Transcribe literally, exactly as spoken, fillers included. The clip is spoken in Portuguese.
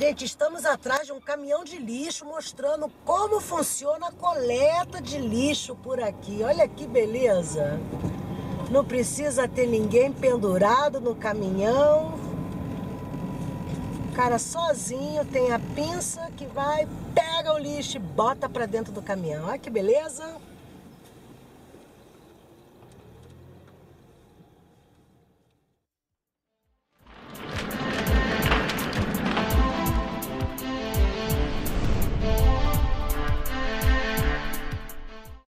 Gente, estamos atrás de um caminhão de lixo mostrando como funciona a coleta de lixo por aqui. Olha que beleza! Não precisa ter ninguém pendurado no caminhão. O cara sozinho tem a pinça que vai, pega o lixo e bota para dentro do caminhão. Olha que beleza!